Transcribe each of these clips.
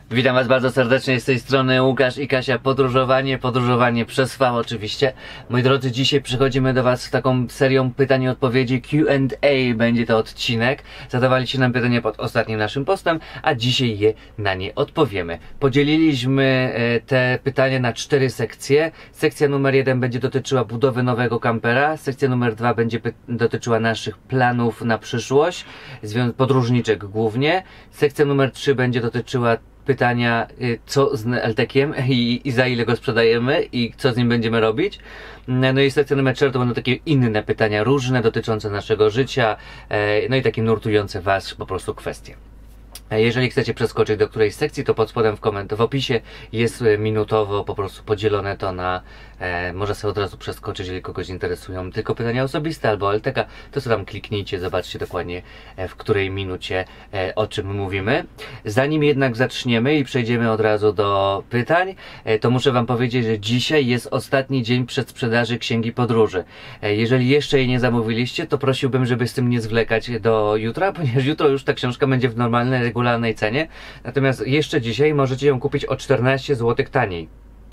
Witam Was bardzo serdecznie, z tej strony Łukasz i Kasia. Podróżowanie przez V oczywiście. Moi drodzy, dzisiaj przychodzimy do Was z taką serią pytań i odpowiedzi Q&A. Będzie to odcinek. Zadawaliście nam pytania pod ostatnim naszym postem, a dzisiaj na nie odpowiemy. Podzieliliśmy te pytania na 4 sekcje. Sekcja numer 1 będzie dotyczyła budowy nowego kampera. Sekcja numer 2 będzie dotyczyła naszych planów na przyszłość, podróżniczek głównie. Sekcja numer 3 będzie dotyczyła pytania, co z LTK-iem i za ile go sprzedajemy i co z nim będziemy robić. No i sekcja numer 4 to będą takie inne pytania, różne, dotyczące naszego życia, no i takie nurtujące Was po prostu kwestie. Jeżeli chcecie przeskoczyć do którejś sekcji, to pod spodem w opisie jest minutowo po prostu podzielone to na, może sobie od razu przeskoczyć, jeżeli kogoś interesują tylko pytania osobiste albo LTK, to sobie tam kliknijcie, zobaczcie dokładnie w której minucie o czym mówimy. Zanim jednak zaczniemy i przejdziemy od razu do pytań, to muszę Wam powiedzieć, że dzisiaj jest ostatni dzień przedsprzedaży Księgi Podróży. Jeżeli jeszcze jej nie zamówiliście, to prosiłbym, żeby z tym nie zwlekać do jutra, ponieważ jutro już ta książka będzie w normalnej, regularnej cenie, natomiast jeszcze dzisiaj możecie ją kupić o 14 zł taniej.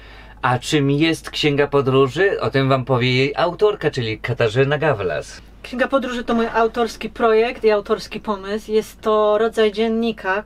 A czym jest Księga Podróży? O tym Wam powie jej autorka, czyli Katarzyna Gawlas. Księga Podróży to mój autorski projekt i autorski pomysł. Jest to rodzaj dziennika,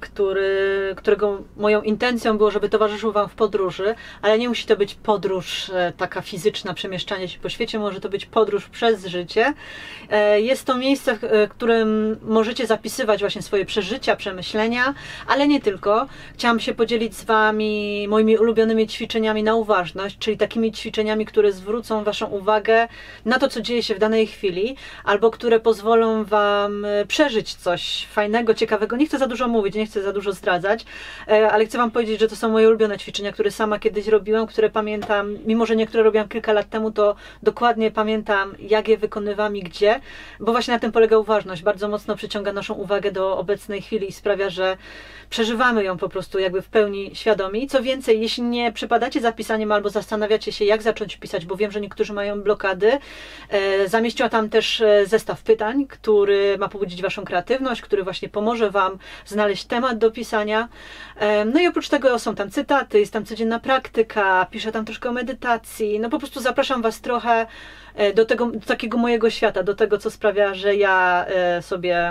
którego moją intencją było, żeby towarzyszył Wam w podróży, ale nie musi to być podróż taka fizyczna, przemieszczanie się po świecie, może to być podróż przez życie. Jest to miejsce, w którym możecie zapisywać właśnie swoje przeżycia, przemyślenia, ale nie tylko. Chciałam się podzielić z Wami moimi ulubionymi ćwiczeniami na uważność, czyli takimi ćwiczeniami, które zwrócą Waszą uwagę na to, co dzieje się w danej chwili, albo które pozwolą Wam przeżyć coś fajnego, ciekawego. Nie chcę za dużo mówić, nie chcę za dużo zdradzać, ale chcę Wam powiedzieć, że to są moje ulubione ćwiczenia, które sama kiedyś robiłam, które pamiętam, mimo że niektóre robiłam kilka lat temu, to dokładnie pamiętam, jak je wykonywam i gdzie, bo właśnie na tym polega uważność. Bardzo mocno przyciąga naszą uwagę do obecnej chwili i sprawia, że przeżywamy ją po prostu jakby w pełni świadomi. Co więcej, jeśli nie przypadacie za pisaniem albo zastanawiacie się, jak zacząć pisać, bo wiem, że niektórzy mają blokady, zamieściła tam też zestaw pytań, który ma pobudzić Waszą kreatywność, który właśnie pomoże Wam znaleźć temat do pisania. No i oprócz tego są tam cytaty, jest tam codzienna praktyka, piszę tam troszkę o medytacji. No po prostu zapraszam Was trochę do takiego mojego świata, do tego, co sprawia, że ja sobie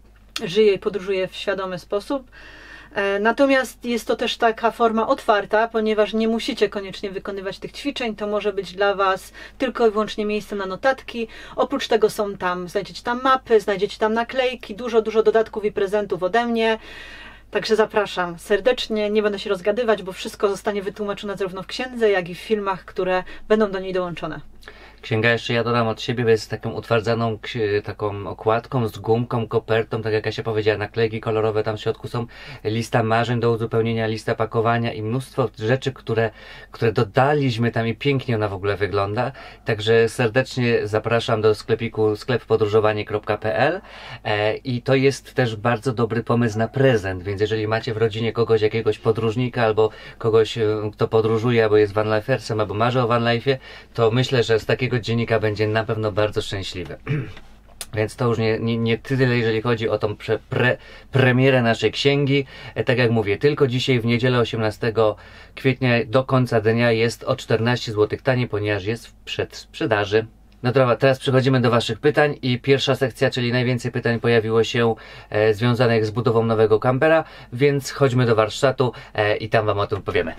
żyję i podróżuję w świadomy sposób. Natomiast jest to też taka forma otwarta, ponieważ nie musicie koniecznie wykonywać tych ćwiczeń, to może być dla Was tylko i wyłącznie miejsce na notatki. Oprócz tego znajdziecie tam mapy, znajdziecie tam naklejki, dużo dodatków i prezentów ode mnie. Także zapraszam serdecznie, nie będę się rozgadywać, bo wszystko zostanie wytłumaczone zarówno w księdze, jak i w filmach, które będą do niej dołączone. Księga, jeszcze ja dodam od siebie, jest taką utwardzaną taką okładką z gumką, kopertą, tak jak Kasia powiedziała, naklejki kolorowe, tam w środku są lista marzeń do uzupełnienia, lista pakowania i mnóstwo rzeczy, które dodaliśmy tam i pięknie ona w ogóle wygląda. Także serdecznie zapraszam do sklepiku skleppodróżowanie.pl i to jest też bardzo dobry pomysł na prezent, więc jeżeli macie w rodzinie kogoś, jakiegoś podróżnika albo kogoś, kto podróżuje, albo jest vanlifersem, albo marzy o vanlifie, to myślę, że z takiego dziennika będzie na pewno bardzo szczęśliwy. Więc to już nie tyle, jeżeli chodzi o tą premierę naszej księgi. Tak jak mówię, tylko dzisiaj w niedzielę 18 kwietnia do końca dnia jest o 14 zł taniej, ponieważ jest w przedsprzedaży. No dobra, teraz przechodzimy do Waszych pytań i pierwsza sekcja, czyli najwięcej pytań pojawiło się związanych z budową nowego kampera, więc chodźmy do warsztatu i tam Wam o tym powiemy.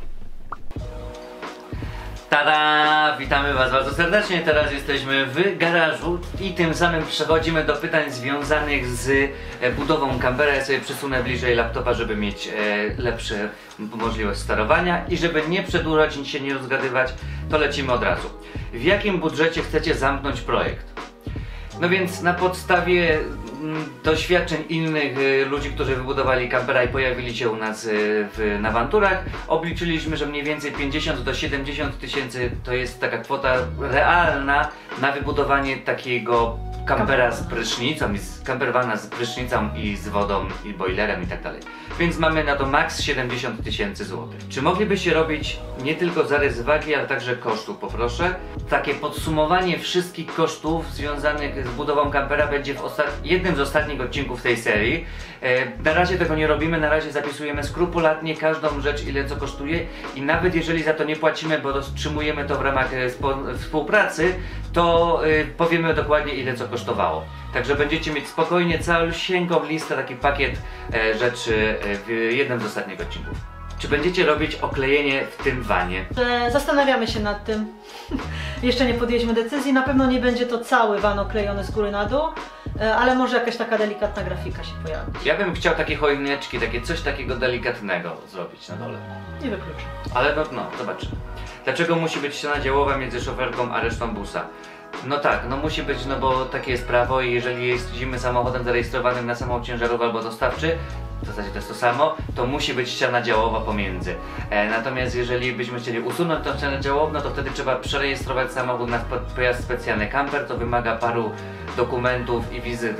Tada! Witamy Was bardzo serdecznie. Teraz jesteśmy w garażu i tym samym przechodzimy do pytań związanych z budową kampera. Ja sobie przysunę bliżej laptopa, żeby mieć lepszą możliwość sterowania i żeby nie przedłużać, nic się nie rozgadywać, to lecimy od razu. W jakim budżecie chcecie zamknąć projekt? No więc na podstawie doświadczeń innych ludzi, którzy wybudowali kampera i pojawili się u nas na awanturach, obliczyliśmy, że mniej więcej 50 do 70 tysięcy to jest taka kwota realna na wybudowanie takiego kampera z prysznicą, campervana z prysznicą i z wodą i boilerem i tak dalej. Więc mamy na to maks 70 000 złotych. Czy moglibyście robić nie tylko zarys wagi, ale także kosztów, poproszę? Takie podsumowanie wszystkich kosztów związanych z budową kampera będzie w jednym z ostatnich odcinków tej serii. Na razie tego nie robimy, na razie zapisujemy skrupulatnie każdą rzecz, ile co kosztuje i nawet jeżeli za to nie płacimy, bo roztrzymujemy to w ramach współpracy, to powiemy dokładnie, ile co kosztowało. Także będziecie mieć spokojnie całusieńką listę, taki pakiet rzeczy w jednym z ostatnich odcinków. Czy będziecie robić oklejenie w tym vanie? Zastanawiamy się nad tym. Jeszcze nie podjęliśmy decyzji. Na pewno nie będzie to cały van oklejony z góry na dół, ale może jakaś taka delikatna grafika się pojawi. Ja bym chciał takie choineczki, coś takiego delikatnego zrobić na dole. Nie wykluczę. Ale no zobaczymy. Dlaczego musi być ściana działowa między szoferką a resztą busa? No tak, no musi być, no bo takie jest prawo i jeżeli jeździmy samochodem zarejestrowanym na samochód ciężarowy albo dostawczy, w zasadzie to jest to samo, to musi być ściana działowa pomiędzy. Natomiast jeżeli byśmy chcieli usunąć tą ścianę działową, to wtedy trzeba przerejestrować samochód na pojazd specjalny camper, to wymaga paru dokumentów i wizyt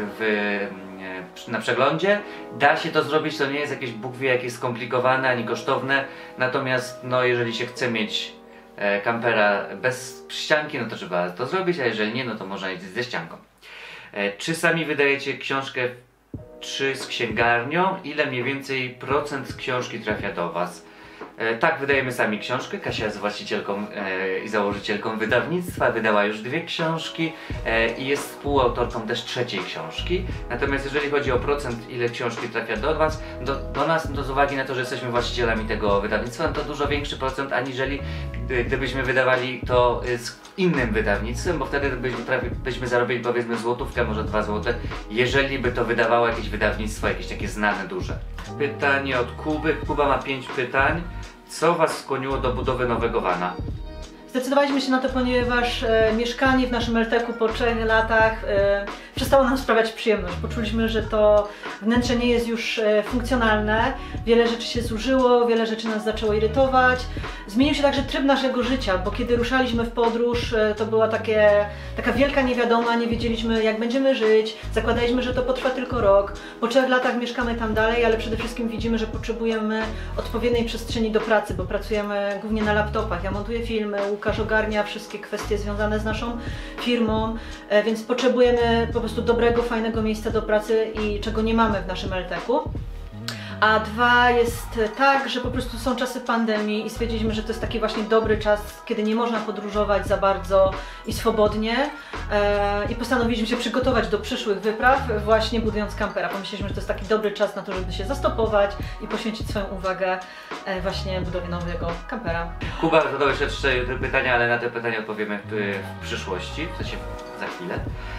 na przeglądzie. Da się to zrobić, to nie jest jakieś Bóg wie jakieś skomplikowane ani kosztowne, natomiast no jeżeli się chce mieć kampera bez ścianki, no to trzeba to zrobić, a jeżeli nie, no to można jeździć ze ścianką. Czy sami wydajecie książkę czy z księgarnią? Ile mniej więcej procent z książki trafia do Was? Tak, wydajemy sami książkę. Kasia jest właścicielką i założycielką wydawnictwa, wydała już 2 książki i jest współautorką też 3. książki. Natomiast jeżeli chodzi o procent, ile książki trafia do Was, do nas, to z uwagi na to, że jesteśmy właścicielami tego wydawnictwa, to dużo większy procent, aniżeli gdybyśmy wydawali to z innym wydawnictwem, bo wtedy byśmy zarobili powiedzmy złotówkę, może 2 zł, jeżeli by to wydawało jakieś wydawnictwo, jakieś takie znane, duże. Pytanie od Kuby. Kuba ma 5 pytań. Co Was skłoniło do budowy nowego vana? Zdecydowaliśmy się na to, ponieważ mieszkanie w naszym LTK po 3 latach przestało nam sprawiać przyjemność. Poczuliśmy, że to wnętrze nie jest już funkcjonalne, wiele rzeczy się zużyło, wiele rzeczy nas zaczęło irytować. Zmienił się także tryb naszego życia, bo kiedy ruszaliśmy w podróż, to była taka wielka niewiadoma, nie wiedzieliśmy jak będziemy żyć, zakładaliśmy, że to potrwa tylko rok. Po 3 latach mieszkamy tam dalej, ale przede wszystkim widzimy, że potrzebujemy odpowiedniej przestrzeni do pracy, bo pracujemy głównie na laptopach. Ja montuję filmy, Łukasz ogarnia wszystkie kwestie związane z naszą firmą, więc potrzebujemy po prostu dobrego, fajnego miejsca do pracy i czego nie mamy w naszym LTK-u. A 2 jest tak, że po prostu są czasy pandemii i stwierdziliśmy, że to jest taki właśnie dobry czas, kiedy nie można podróżować za bardzo i swobodnie i postanowiliśmy się przygotować do przyszłych wypraw właśnie budując kampera. Pomyśleliśmy, że to jest taki dobry czas na to, żeby się zastopować i poświęcić swoją uwagę właśnie budowie nowego kampera. Kuba zadał jeszcze 3 pytania, ale na te pytania odpowiemy w przyszłości, w sensie za chwilę.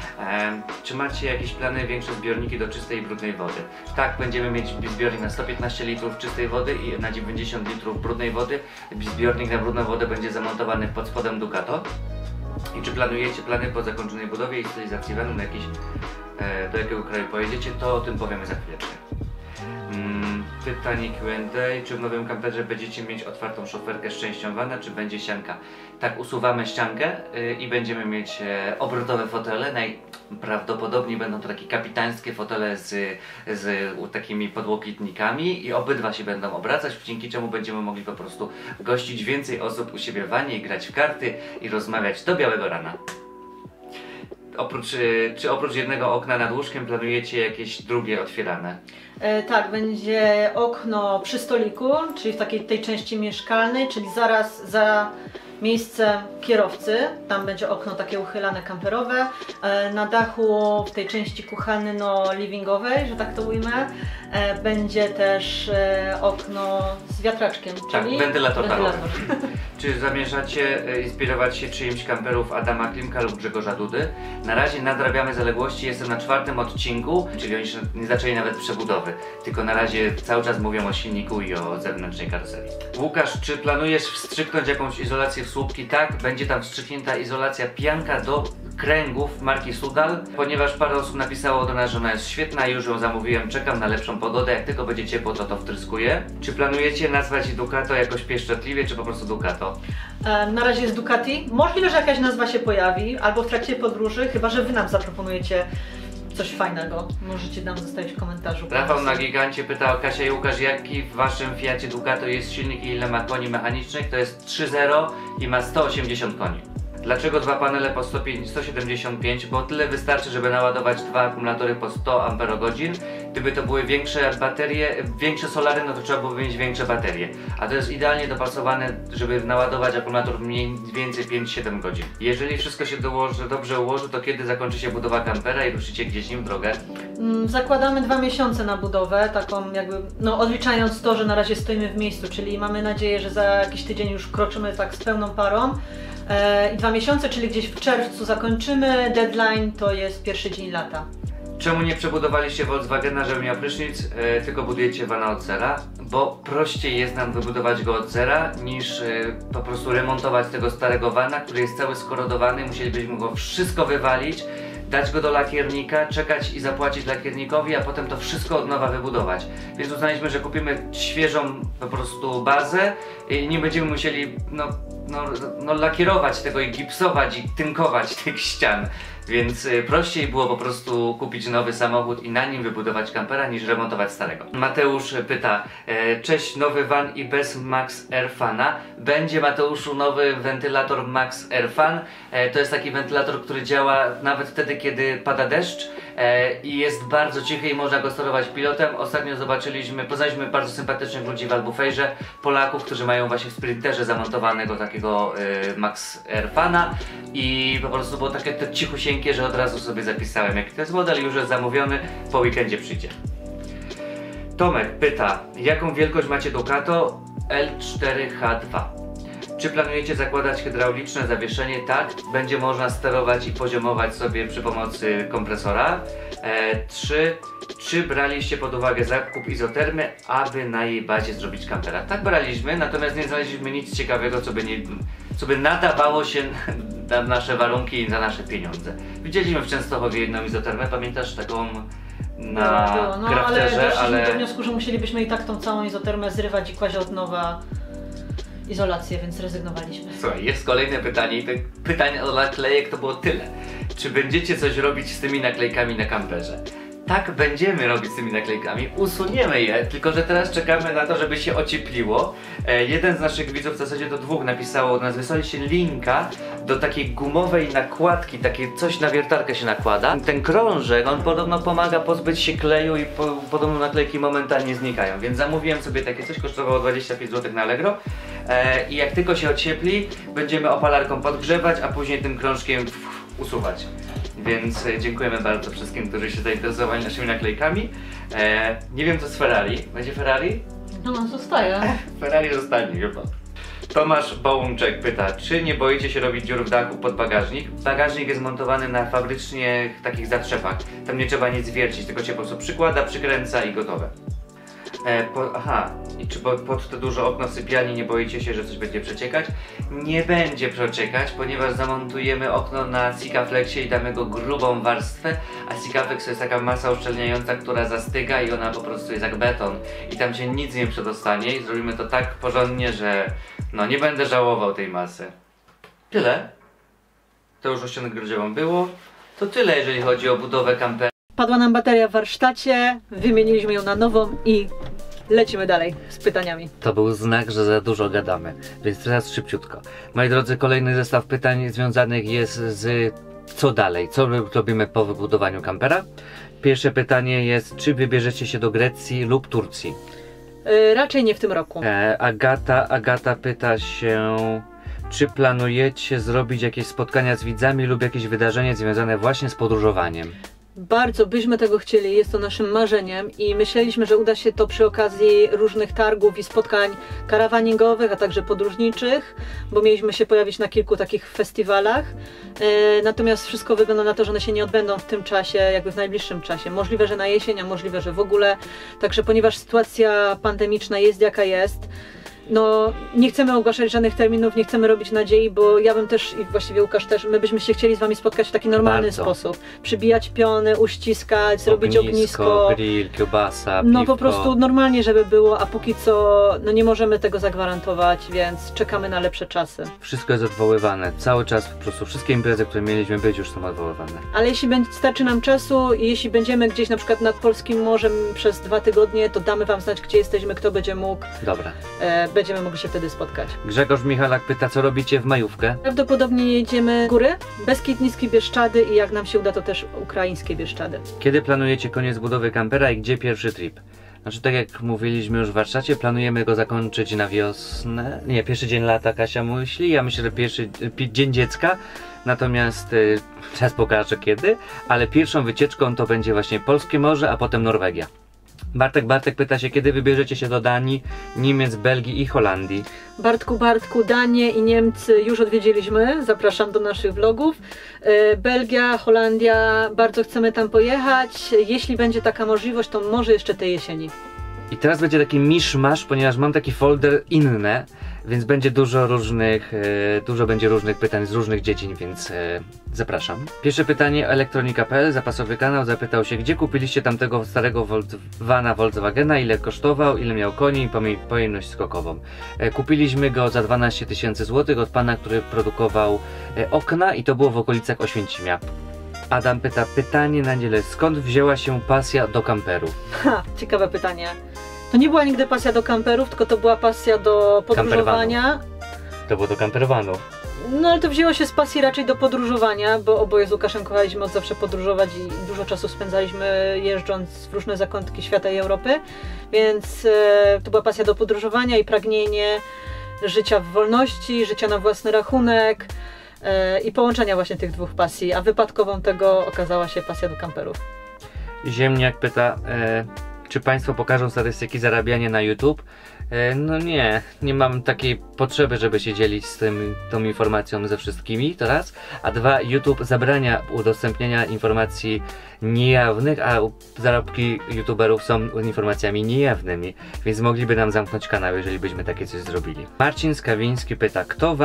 Czy macie jakieś plany, większe zbiorniki do czystej i brudnej wody? Tak, będziemy mieć zbiornik na 115 litrów czystej wody i na 90 litrów brudnej wody. Zbiornik na brudną wodę będzie zamontowany pod spodem Ducato. I czy planujecie plany po zakończonej budowie i stylizacji vanu na do jakiego kraju pojedziecie? To o tym powiemy za chwileczkę. Pytanie Q&A. Czy w nowym kamperze będziecie mieć otwartą szoferkę z częścią vana, czy będzie ścianka? Tak, usuwamy ściankę i będziemy mieć obrotowe fotele. Najprawdopodobniej będą to takie kapitańskie fotele z takimi podłokietnikami i obydwa się będą obracać, dzięki czemu będziemy mogli po prostu gościć więcej osób u siebie w vanie i grać w karty i rozmawiać do białego rana. Czy oprócz jednego okna nad łóżkiem planujecie jakieś drugie otwierane? Tak, będzie okno przy stoliku, czyli w tej części mieszkalnej, czyli zaraz za miejscem kierowcy. Tam będzie okno takie uchylane kamperowe. Na dachu w tej części kuchenno-livingowej, że tak to ujmę, będzie też okno z wiatraczkiem, czyli wentylator. Czy zamierzacie inspirować się czyimś kamperów Adama Klimka lub Grzegorza Dudy? Na razie nadrabiamy zaległości, jestem na 4. odcinku, czyli oni nie zaczęli nawet przebudowy, tylko na razie cały czas mówią o silniku i o zewnętrznej karoserii. Łukasz, czy planujesz wstrzyknąć jakąś izolację w słupki? Tak, będzie tam wstrzyknięta izolacja, pianka do kręgów marki Sudal, ponieważ parę osób napisało do nas, że ona jest świetna, już ją zamówiłem, czekam na lepszą pogodę, jak tylko będzie ciepło, to wtryskuję. Czy planujecie nazwać Ducato jakoś pieszczotliwie, czy po prostu Ducato? Na razie jest Ducati. Możliwe, że jakaś nazwa się pojawi, albo w trakcie podróży, chyba że Wy nam zaproponujecie coś fajnego. Możecie nam zostawić w komentarzu. Rafał na Gigancie pytał Kasia i Łukasz, jaki w waszym Fiacie Ducato jest silnik i ile ma koni mechanicznych? To jest 3.0 i ma 180 koni. Dlaczego dwa panele po 175? Bo tyle wystarczy, żeby naładować dwa akumulatory po 100 Ah. Gdyby to były większe baterie, większe solary, no to trzeba byłoby mieć większe baterie. A to jest idealnie dopasowane, żeby naładować akumulator mniej więcej 5-7 godzin. Jeżeli wszystko się dobrze ułoży, to kiedy zakończy się budowa kampera i ruszycie gdzieś nim w drogę? Zakładamy 2 miesiące na budowę, taką jakby, no odliczając to, że na razie stoimy w miejscu, czyli mamy nadzieję, że za jakiś tydzień już kroczymy tak z pełną parą. I 2 miesiące, czyli gdzieś w czerwcu zakończymy, deadline to jest pierwszy dzień lata. Czemu nie przebudowaliście Volkswagena, żeby miał prysznic, tylko budujecie vana od zera? Bo prościej jest nam wybudować go od zera, niż po prostu remontować tego starego vana, który jest cały skorodowany, musielibyśmy go wszystko wywalić, dać go do lakiernika, czekać i zapłacić lakiernikowi, a potem to wszystko od nowa wybudować. Więc uznaliśmy, że kupimy świeżą po prostu bazę i nie będziemy musieli lakierować tego i gipsować i tynkować tych ścian. Więc prościej było po prostu kupić nowy samochód i na nim wybudować kampera, niż remontować starego. Mateusz pyta, cześć, nowy van i bez Max Air Fana. Będzie, Mateuszu, nowy wentylator Max Air Fan. To jest taki wentylator, który działa nawet wtedy, kiedy pada deszcz i jest bardzo cichy i można go sterować pilotem. Ostatnio poznaliśmy bardzo sympatycznych ludzi w Albufejrze, Polaków, którzy mają właśnie w Sprinterze zamontowanego takiego Max Air Fana i po prostu było takie to cichusieńkie, że od razu sobie zapisałem, jaki to jest model, już jest zamówiony, po weekendzie przyjdzie. Tomek pyta, jaką wielkość macie Ducato L4H2? Czy planujecie zakładać hydrauliczne zawieszenie? Tak, będzie można sterować i poziomować sobie przy pomocy kompresora. 3. Czy braliście pod uwagę zakup izotermy, aby na jej bazie zrobić kampera? Tak, braliśmy, natomiast nie znaleźliśmy nic ciekawego, co by nadawało się na nasze warunki i za nasze pieniądze. Widzieliśmy w Częstochowie jedną izotermę, pamiętasz, taką na Crafterze, ale doszliśmy do wniosku, że musielibyśmy i tak tą całą izotermę zrywać i kłaść od nowa izolację, więc rezygnowaliśmy. Słuchaj, jest kolejne pytanie i tych pytań o naklejek to było tyle. Czy będziecie coś robić z tymi naklejkami na kamperze? Tak, będziemy robić z tymi naklejkami, usuniemy je, tylko że teraz czekamy na to, żeby się ociepliło. Jeden z naszych widzów, w zasadzie to 2, napisało od nas, wysłaliście linka do takiej gumowej nakładki, takie coś na wiertarkę się nakłada. Ten krążek, on podobno pomaga pozbyć się kleju i podobno naklejki momentalnie znikają, więc zamówiłem sobie takie coś, kosztowało 25 zł na Allegro. I jak tylko się ociepli, będziemy opalarką podgrzewać, a później tym krążkiem usuwać. Więc dziękujemy bardzo wszystkim, którzy się zainteresowali naszymi naklejkami. Nie wiem co z Ferrari. Będzie Ferrari? No zostaje. Ferrari zostanie chyba. Tomasz Bołączek pyta, czy nie boicie się robić dziur w dachu pod bagażnik? Bagażnik jest montowany na fabrycznie takich zatrzepach. Tam nie trzeba nic wiercić, tylko się po prostu przykłada, przykręca i gotowe. I czy pod to duże okno w sypialni nie boicie się, że coś będzie przeciekać? Nie będzie przeciekać, ponieważ zamontujemy okno na Sikaflexie i damy go grubą warstwę, a Sikaflex to jest taka masa uszczelniająca, która zastyga i ona po prostu jest jak beton i tam się nic nie przedostanie i zrobimy to tak porządnie, że no nie będę żałował tej masy. Tyle. To już o ścianę grodziową było. To tyle, jeżeli chodzi o budowę kampera. Padła nam bateria w warsztacie, wymieniliśmy ją na nową i lecimy dalej z pytaniami. To był znak, że za dużo gadamy, więc teraz szybciutko. Moi drodzy, kolejny zestaw pytań związanych jest z co dalej, co robimy po wybudowaniu kampera. Pierwsze pytanie jest, czy wybierzecie się do Grecji lub Turcji? Raczej nie w tym roku. Agata pyta się, czy planujecie zrobić jakieś spotkania z widzami lub jakieś wydarzenie związane właśnie z podróżowaniem? Bardzo byśmy tego chcieli, jest to naszym marzeniem i myśleliśmy, że uda się to przy okazji różnych targów i spotkań karawaningowych, a także podróżniczych, bo mieliśmy się pojawić na kilku takich festiwalach. Natomiast wszystko wygląda na to, że one się nie odbędą w tym czasie, jakby w najbliższym czasie. Możliwe, że na jesień, a możliwe, że w ogóle. Także ponieważ sytuacja pandemiczna jest jaka jest, no, nie chcemy ogłaszać żadnych terminów, nie chcemy robić nadziei, bo ja bym też i właściwie Łukasz też, my byśmy się chcieli z wami spotkać w taki normalny sposób. Przybijać piony, uściskać, zrobić ognisko. Grill, kiełbasa, no piwko. po prostu normalnie, żeby było, a póki co no nie możemy tego zagwarantować, więc czekamy na lepsze czasy. Wszystko jest odwoływane. Cały czas po prostu wszystkie imprezy, które mieliśmy być, już są odwoływane. Ale jeśli starczy nam czasu i jeśli będziemy gdzieś na przykład nad Polskim Morzem przez 2 tygodnie, to damy wam znać, gdzie jesteśmy, kto będzie mógł. Dobra. Będziemy mogli się wtedy spotkać. Grzegorz Michalak pyta, co robicie w majówkę? Prawdopodobnie jedziemy góry, Beskid, Niski Bieszczady i jak nam się uda, to też ukraińskie Bieszczady. Kiedy planujecie koniec budowy kampera i gdzie pierwszy trip? Znaczy, tak jak mówiliśmy już w warsztacie, planujemy go zakończyć na wiosnę. Nie, pierwszy dzień lata Kasia myśli, ja myślę, że pierwszy dzień dziecka. Natomiast czas pokaże kiedy, ale pierwszą wycieczką to będzie właśnie Polskie Morze, a potem Norwegia. Bartek pyta się, kiedy wybierzecie się do Danii, Niemiec, Belgii i Holandii. Bartku, Danię i Niemcy już odwiedziliśmy, zapraszam do naszych vlogów. Belgia, Holandia, bardzo chcemy tam pojechać. Jeśli będzie taka możliwość, to może jeszcze tej jesieni. I teraz będzie taki miszmasz, ponieważ mam taki folder inne, więc będzie dużo będzie różnych pytań z różnych dziedzin, więc zapraszam. Pierwsze pytanie, elektronika.pl, zapasowy kanał, zapytał się, gdzie kupiliście tamtego starego vana Volkswagena, ile kosztował, ile miał koni i pojemność skokową. Kupiliśmy go za 12 000 złotych od pana, który produkował okna i to było w okolicach Oświęcimia. Adam pyta, pytanie na dziele, skąd wzięła się pasja do kamperu? Ciekawe pytanie. To nie była nigdy pasja do kamperów, tylko to była pasja do podróżowania. To było do campervanu. No ale to wzięło się z pasji raczej do podróżowania, bo oboje z Łukaszem kochaliśmy od zawsze podróżować i dużo czasu spędzaliśmy jeżdżąc w różne zakątki świata i Europy. Więc to była pasja do podróżowania i pragnienie życia w wolności, życia na własny rachunek i połączenia właśnie tych dwóch pasji, a wypadkową tego okazała się pasja do kamperów. Ziemniak pyta, czy państwo pokażą statystyki zarabiania na YouTube? No nie mam takiej potrzeby, żeby się dzielić z tą informacją ze wszystkimi, to raz. A dwa, YouTube zabrania udostępniania informacji niejawnych, a zarobki YouTuberów są informacjami niejawnymi, więc mogliby nam zamknąć kanał, jeżeli byśmy takie coś zrobili. Marcin Skawiński pyta, kto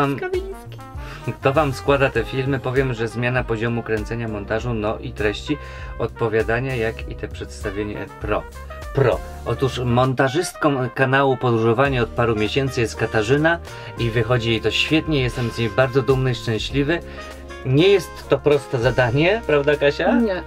wam składa te filmy? Powiem, że zmiana poziomu kręcenia, montażu, no i treści, odpowiadania, jak i te przedstawienie pro. Otóż montażystką kanału Podróżowanie od paru miesięcy jest Katarzyna i wychodzi jej to świetnie, jestem z niej bardzo dumny i szczęśliwy. Nie jest to proste zadanie, prawda Kasia? Nie.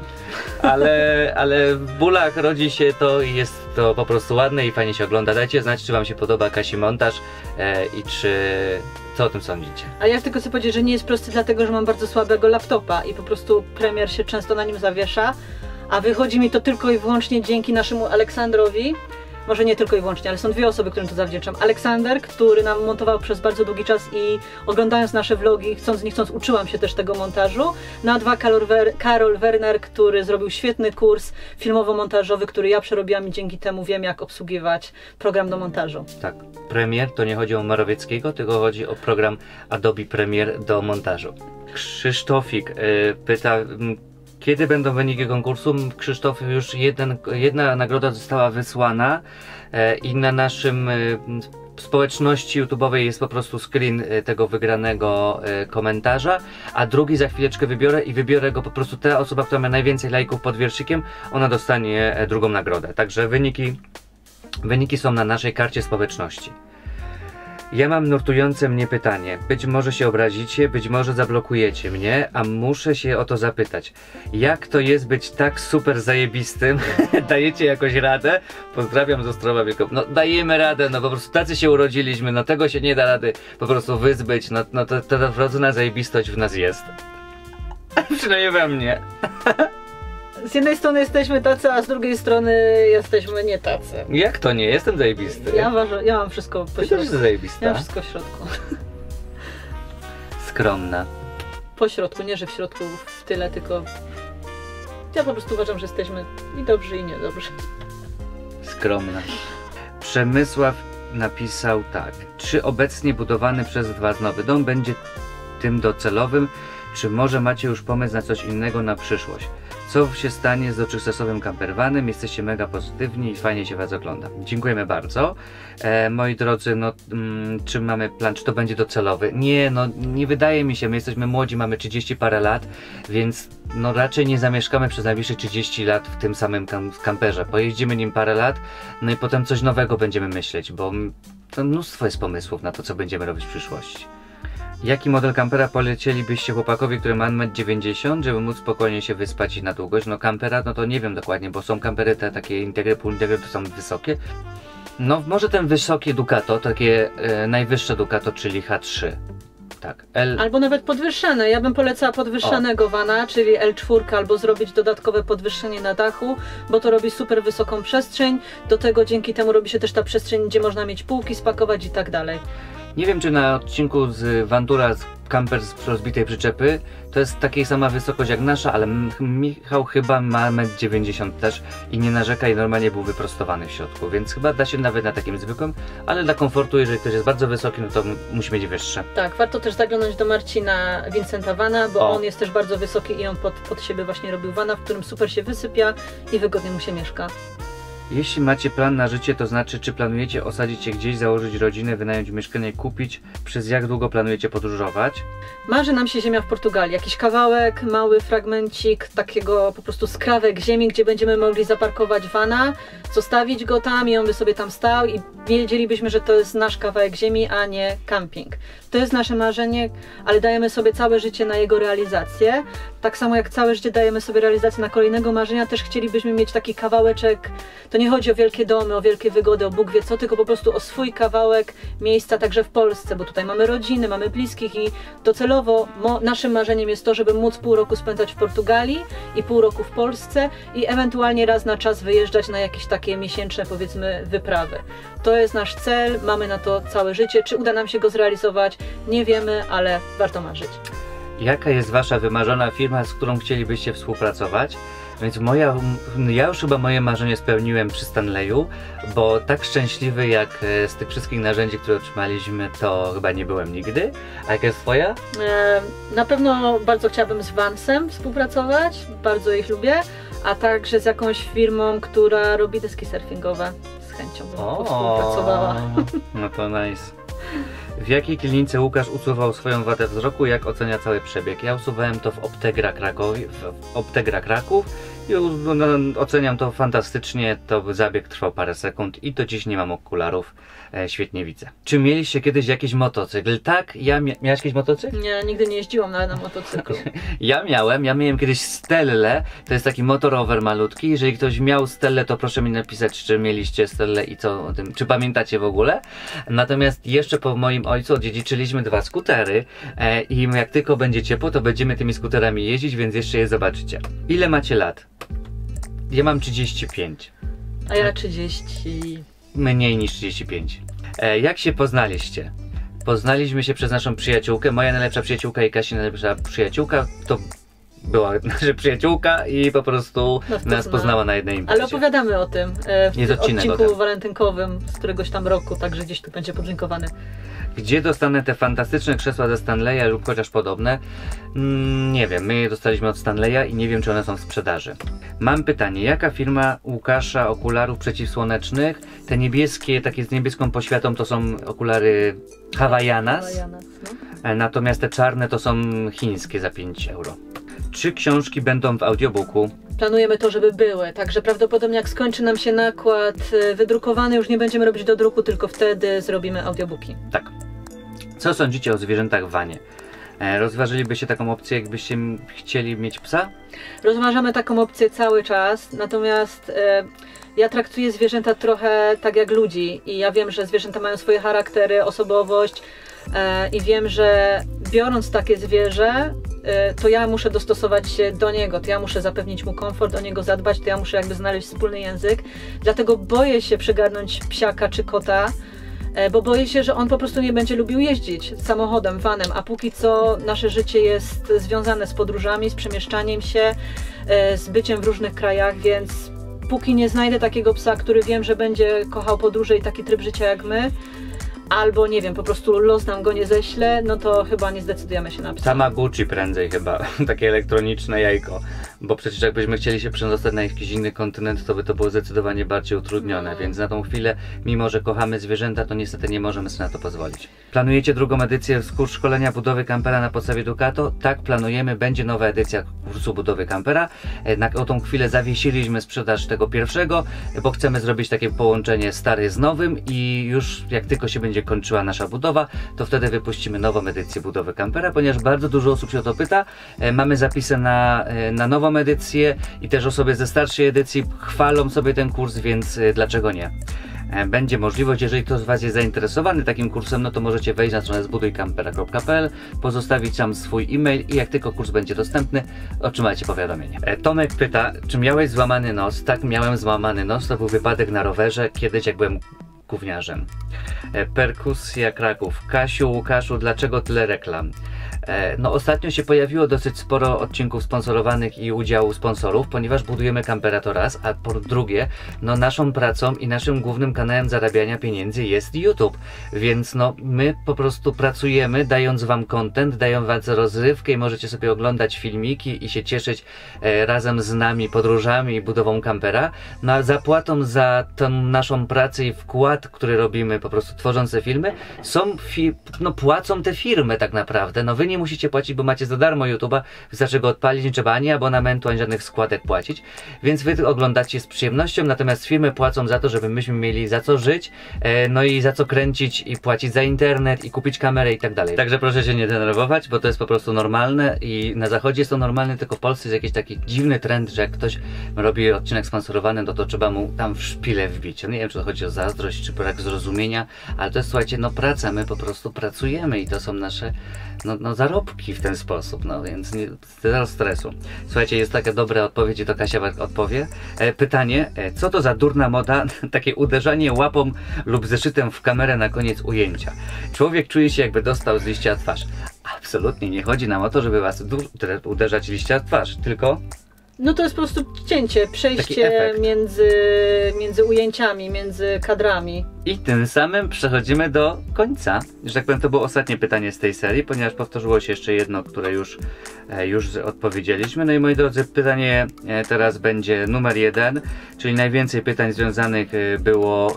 Ale w bólach rodzi się to i jest to po prostu ładne i fajnie się ogląda. Dajcie znać, czy wam się podoba Kasi montaż i co o tym sądzicie. A ja tylko chcę powiedzieć, że nie jest prosty, dlatego że mam bardzo słabego laptopa i po prostu premier się często na nim zawiesza, a wychodzi mi to tylko i wyłącznie dzięki naszemu Aleksandrowi. Może nie tylko i wyłącznie, ale są dwie osoby, którym to zawdzięczam. Aleksander, który nam montował przez bardzo długi czas i oglądając nasze vlogi, chcąc nie chcąc, uczyłam się też tego montażu. No a dwa, Karol Werner, który zrobił świetny kurs filmowo-montażowy, który ja przerobiłam i dzięki temu wiem, jak obsługiwać program do montażu. Tak. Premier to nie chodzi o Morawieckiego, tylko chodzi o program Adobe Premiere do montażu. Krzysztofik pyta, kiedy będą wyniki konkursu? Krzysztof, już jedna nagroda została wysłana i na naszym społeczności YouTube'owej jest po prostu screen tego wygranego komentarza, a drugi za chwileczkę wybiorę go po prostu, ta osoba, która ma najwięcej lajków pod wierszykiem, ona dostanie drugą nagrodę. Także wyniki są na naszej karcie społeczności. Ja mam nurtujące mnie pytanie. Być może się obrazicie, być może zablokujecie mnie, a muszę się o to zapytać. Jak to jest być tak super zajebistym? Dajecie jakoś radę? Pozdrawiam z Ostrowa Wielkopolskiego. No dajemy radę, no po prostu tacy się urodziliśmy, no tego się nie da rady po prostu wyzbyć, no ta wrodzona zajebistość w nas jest. Przynajmniej we mnie. Z jednej strony jesteśmy tacy, a z drugiej strony jesteśmy nie tacy. Jak to nie? Jestem zajebisty. Ja mam wszystko po środku. Ty zajebista. Ja mam wszystko w środku. Skromna. Po środku, nie że w środku w tyle, tylko ja po prostu uważam, że jesteśmy i dobrzy, i niedobrzy. Skromna. Przemysław napisał tak. Czy obecnie budowany przez was nowy dom będzie tym docelowym, czy może macie już pomysł na coś innego na przyszłość? Co się stanie z dotychczasowym campervanem? Jesteście mega pozytywni i fajnie się was ogląda. Dziękujemy bardzo. Moi drodzy, no czy mamy plan, czy to będzie docelowy? Nie, no nie wydaje mi się, my jesteśmy młodzi, mamy 30 parę lat, więc no raczej nie zamieszkamy przez najbliższe 30 lat w tym samym kamperze. Pojeździmy nim parę lat, no i potem coś nowego będziemy myśleć, bo to mnóstwo jest pomysłów na to, co będziemy robić w przyszłości. Jaki model kampera polecielibyście chłopakowi, który ma 1,90 m, żeby móc spokojnie się wyspać i na długość? No kampera, no to nie wiem dokładnie, bo są kampery te takie integry, półintegry, to są wysokie. No może ten wysoki Ducato, takie najwyższe Ducato, czyli H3. Tak, Albo nawet podwyższone. Ja bym polecała podwyższonego vana, czyli L4, albo zrobić dodatkowe podwyższenie na dachu, bo to robi super wysoką przestrzeń. Do tego dzięki temu robi się też ta przestrzeń, gdzie można mieć półki, spakować i tak dalej. Nie wiem, czy na odcinku z Vantura z camper z rozbitej przyczepy to jest takiej sama wysokość jak nasza, ale Michał chyba ma 1,90 m też i nie narzeka i normalnie był wyprostowany w środku, więc chyba da się nawet na takim zwykłym, ale dla komfortu, jeżeli ktoś jest bardzo wysoki, no to musi mieć wyższe. Tak, warto też zaglądać do Marcina Vincenta Vana, bo on jest też bardzo wysoki i on pod siebie właśnie robił vana, w którym super się wysypia i wygodnie mu się mieszka. Jeśli macie plan na życie, to znaczy, czy planujecie osadzić się gdzieś, założyć rodzinę, wynająć mieszkanie, kupić? Przez jak długo planujecie podróżować? Marzy nam się ziemia w Portugalii. Jakiś kawałek, mały fragmencik takiego po prostu skrawek ziemi, gdzie będziemy mogli zaparkować vana, zostawić go tam i on by sobie tam stał i wiedzielibyśmy, że to jest nasz kawałek ziemi, a nie camping. To jest nasze marzenie, ale dajemy sobie całe życie na jego realizację. Tak samo jak całe życie dajemy sobie realizację na kolejnego marzenia, też chcielibyśmy mieć taki kawałeczek. To nie chodzi o wielkie domy, o wielkie wygody, o Bóg wie co, tylko po prostu o swój kawałek miejsca także w Polsce, bo tutaj mamy rodziny, mamy bliskich i docelowo naszym marzeniem jest to, żeby móc pół roku spędzać w Portugalii i pół roku w Polsce i ewentualnie raz na czas wyjeżdżać na jakieś takie miesięczne, powiedzmy, wyprawy. To jest nasz cel, mamy na to całe życie. Czy uda nam się go zrealizować? Nie wiemy, ale warto marzyć. Jaka jest wasza wymarzona firma, z którą chcielibyście współpracować? Więc ja już chyba moje marzenie spełniłem przy Stanleyu, bo tak szczęśliwy jak z tych wszystkich narzędzi, które otrzymaliśmy, to chyba nie byłem nigdy. A jaka jest twoja? Na pewno bardzo chciałabym z Vansem współpracować, bardzo ich lubię, a także z jakąś firmą, która robi deski surfingowe. Z chęcią bym współpracowała. No to nice. W jakiej klinice Łukasz usuwał swoją wadę wzroku? Jak ocenia cały przebieg? Ja usuwałem to w Optegra Kraków i oceniam to fantastycznie. To zabieg trwał parę sekund i do dziś nie mam okularów. Świetnie widzę. Czy mieliście kiedyś jakiś motocykl? Tak, miałeś kiedyś motocykl? Nie, nigdy nie jeździłam nawet na motocyklu. Ja miałem kiedyś Stellę, to jest taki motorower malutki. Jeżeli ktoś miał Stellę, to proszę mi napisać, czy mieliście Stellę i co o tym, czy pamiętacie w ogóle. Natomiast jeszcze po moim ojcu odziedziczyliśmy 2 skutery i jak tylko będzie ciepło, to będziemy tymi skuterami jeździć, więc jeszcze je zobaczycie. Ile macie lat? Ja mam 35. A ja 30. Mniej niż 35. Jak się poznaliście? Poznaliśmy się przez naszą przyjaciółkę. Moja najlepsza przyjaciółka i Kasi najlepsza przyjaciółka to była nasza przyjaciółka i po prostu nas poznała na jednej imprezie. Ale opowiadamy o tym w odcinku tym walentynkowym z któregoś tam roku, także gdzieś tu będzie podlinkowany. Gdzie dostanę te fantastyczne krzesła ze Stanleya lub chociaż podobne? Nie wiem, my je dostaliśmy od Stanleya i nie wiem, czy one są w sprzedaży. Mam pytanie, jaka firma Łukasza okularów przeciwsłonecznych? Te niebieskie, takie z niebieską poświatą, to są okulary Havaianas, no. Natomiast te czarne to są chińskie za 5 euro. Czy książki będą w audiobooku? Planujemy to, żeby były, także prawdopodobnie jak skończy nam się nakład wydrukowany, już nie będziemy robić do druku, tylko wtedy zrobimy audiobooki. Tak. Co sądzicie o zwierzętach w wanie? Rozważylibyście taką opcję, jakbyście chcieli mieć psa? Rozważamy taką opcję cały czas, natomiast ja traktuję zwierzęta trochę tak jak ludzi i ja wiem, że zwierzęta mają swoje charaktery, osobowość i wiem, że biorąc takie zwierzę, to ja muszę dostosować się do niego, to ja muszę zapewnić mu komfort, o niego zadbać, to ja muszę jakby znaleźć wspólny język. Dlatego boję się przygarnąć psiaka czy kota, bo boję się, że on po prostu nie będzie lubił jeździć samochodem, vanem, a póki co nasze życie jest związane z podróżami, z przemieszczaniem się, z byciem w różnych krajach, więc póki nie znajdę takiego psa, który wiem, że będzie kochał podróże i taki tryb życia jak my, albo nie wiem, po prostu los nam go nie ześle, no to chyba nie zdecydujemy się na psa. Tamagotchi prędzej chyba, takie elektroniczne jajko. Bo przecież jakbyśmy chcieli się przedostać na jakiś inny kontynent, to by to było zdecydowanie bardziej utrudnione, więc na tą chwilę, mimo że kochamy zwierzęta, to niestety nie możemy sobie na to pozwolić. Planujecie drugą edycję z kursu szkolenia budowy kampera na podstawie Ducato? Tak, planujemy, będzie nowa edycja kursu budowy kampera. O tą chwilę zawiesiliśmy sprzedaż tego pierwszego, bo chcemy zrobić takie połączenie stary z nowym i już jak tylko się będzie kończyła nasza budowa, to wtedy wypuścimy nową edycję budowy kampera, ponieważ bardzo dużo osób się o to pyta. Mamy zapisy na nową edycję i też osoby ze starszej edycji chwalą sobie ten kurs, więc dlaczego nie? Będzie możliwość, jeżeli ktoś z Was jest zainteresowany takim kursem, no to możecie wejść na stronę zbudujkampera.pl, pozostawić tam swój e-mail i jak tylko kurs będzie dostępny, otrzymajcie powiadomienie. Tomek pyta, czy miałeś złamany nos? Tak, miałem złamany nos, to był wypadek na rowerze, kiedyś jak byłem gówniarzem. Perkusja Kraków. Kasiu, Łukaszu, dlaczego tyle reklam? No ostatnio się pojawiło dosyć sporo odcinków sponsorowanych i udziału sponsorów, ponieważ budujemy kampera to raz, a po drugie, no naszą pracą i naszym głównym kanałem zarabiania pieniędzy jest YouTube, więc no my po prostu pracujemy, dając Wam content, dając Wam rozrywkę i możecie sobie oglądać filmiki i się cieszyć razem z nami podróżami i budową kampera, no a zapłatą za tą naszą pracę i wkład, który robimy po prostu tworząc te filmy, płacą te firmy tak naprawdę, no wy nie musicie płacić, bo macie za darmo YouTube'a, wystarczy go odpalić, nie trzeba ani abonamentu, ani żadnych składek płacić, więc wy oglądacie z przyjemnością, natomiast firmy płacą za to, żeby myśmy mieli za co żyć, no i za co kręcić i płacić za internet i kupić kamerę i tak dalej. Także proszę się nie denerwować, bo to jest po prostu normalne i na zachodzie jest to normalne, tylko w Polsce jest jakiś taki dziwny trend, że jak ktoś robi odcinek sponsorowany, no to trzeba mu tam w szpilę wbić. Ja nie wiem, czy to chodzi o zazdrość, czy brak zrozumienia, ale to jest, słuchajcie, no praca, my po prostu pracujemy i to są nasze zarobki w ten sposób, no więc nie, zero stresu. Słuchajcie, jest taka dobra odpowiedź i to Kasia odpowie. Pytanie, co to za durna moda, takie uderzanie łapą lub zeszytem w kamerę na koniec ujęcia? Człowiek czuje się, jakby dostał z liścia twarz. Absolutnie nie chodzi nam o to, żeby was uderzać liścia w twarz, tylko no to jest po prostu cięcie, przejście między ujęciami, między kadrami. I tym samym przechodzimy do końca. Że tak powiem, to było ostatnie pytanie z tej serii, ponieważ powtórzyło się jeszcze jedno, które już odpowiedzieliśmy. No i moi drodzy, pytanie teraz będzie numer 1, czyli najwięcej pytań związanych było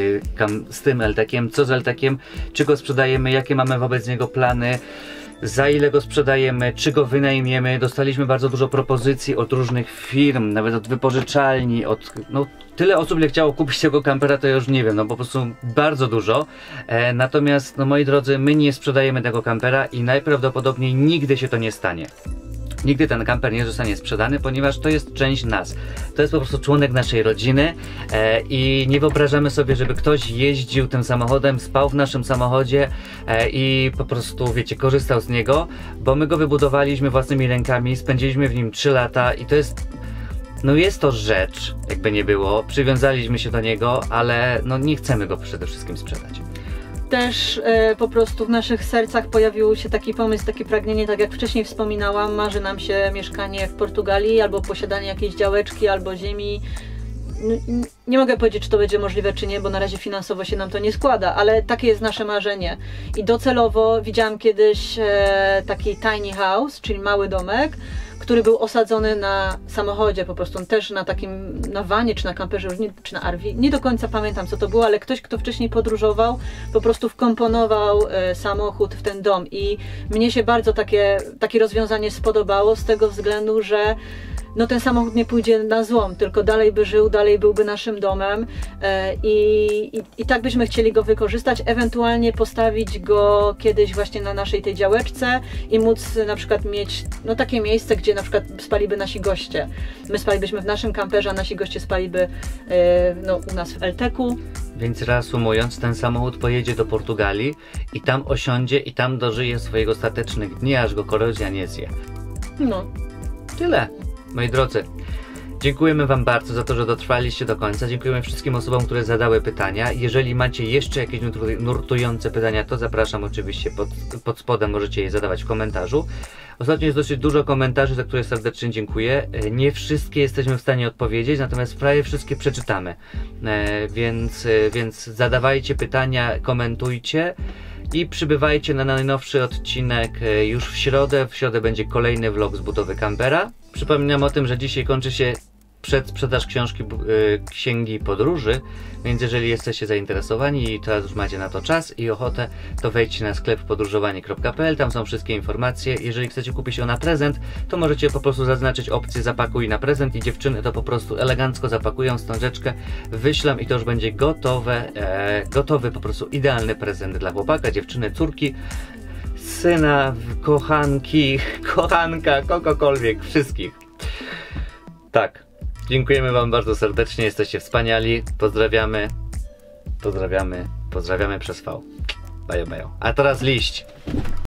z tym LTEC-iem. Co z LTEC-iem? Czy go sprzedajemy? Jakie mamy wobec niego plany? Za ile go sprzedajemy, czy go wynajmiemy? Dostaliśmy bardzo dużo propozycji od różnych firm, nawet od wypożyczalni, tyle osób, ile chciało kupić tego kampera, to ja już nie wiem, no po prostu bardzo dużo. Natomiast, no moi drodzy, my nie sprzedajemy tego kampera i najprawdopodobniej nigdy się to nie stanie. Nigdy ten kamper nie zostanie sprzedany, ponieważ to jest część nas. To jest po prostu członek naszej rodziny i nie wyobrażamy sobie, żeby ktoś jeździł tym samochodem, spał w naszym samochodzie i po prostu, wiecie, korzystał z niego, bo my go wybudowaliśmy własnymi rękami, spędziliśmy w nim 3 lata i to jest... No jest to rzecz, jakby nie było, przywiązaliśmy się do niego, ale no nie chcemy go przede wszystkim sprzedać. Też po prostu w naszych sercach pojawił się taki pomysł, takie pragnienie, tak jak wcześniej wspominałam, marzy nam się mieszkanie w Portugalii, albo posiadanie jakiejś działeczki, albo ziemi. Nie mogę powiedzieć, czy to będzie możliwe, czy nie, bo na razie finansowo się nam to nie składa, ale takie jest nasze marzenie. I docelowo widziałam kiedyś taki tiny house, czyli mały domek, który był osadzony na samochodzie, po prostu też na takim, na vanie, czy na kamperze, czy na RV. Nie do końca pamiętam, co to było, ale ktoś, kto wcześniej podróżował, po prostu wkomponował samochód w ten dom i mnie się bardzo takie rozwiązanie spodobało z tego względu, że no ten samochód nie pójdzie na złom, tylko dalej by żył, dalej byłby naszym domem i tak byśmy chcieli go wykorzystać, ewentualnie postawić go kiedyś właśnie na naszej tej działeczce i móc na przykład mieć no takie miejsce, gdzie na przykład spaliby nasi goście. My spalibyśmy w naszym kamperze, a nasi goście spaliby no, u nas w LTEC-u. Więc reasumując, ten samochód pojedzie do Portugalii i tam osiądzie i tam dożyje swojego ostatecznych dni, aż go korozja nie zje. No. Tyle. Moi drodzy, dziękujemy Wam bardzo za to, że dotrwaliście do końca. Dziękujemy wszystkim osobom, które zadały pytania. Jeżeli macie jeszcze jakieś nurtujące pytania, to zapraszam oczywiście pod spodem, możecie je zadawać w komentarzu. Ostatnio jest dosyć dużo komentarzy, za które serdecznie dziękuję. Nie wszystkie jesteśmy w stanie odpowiedzieć, natomiast prawie wszystkie przeczytamy. Więc zadawajcie pytania, komentujcie. i przybywajcie na najnowszy odcinek już w środę. W środę będzie kolejny vlog z budowy kampera. Przypominam o tym, że dzisiaj kończy się przedsprzedaż księgi podróży, więc jeżeli jesteście zainteresowani i teraz już macie na to czas i ochotę, to wejdźcie na sklep podróżowanie.pl, tam są wszystkie informacje. Jeżeli chcecie kupić ją na prezent, to możecie po prostu zaznaczyć opcję zapakuj na prezent i dziewczyny to po prostu elegancko zapakują, wstążeczkę wyślą i to już będzie gotowy po prostu idealny prezent dla chłopaka, dziewczyny, córki, syna, kochanki, kochanka, kogokolwiek, wszystkich. Tak. Dziękujemy wam bardzo serdecznie, jesteście wspaniali, pozdrawiamy przez V. Bajo, bajo. A teraz liść.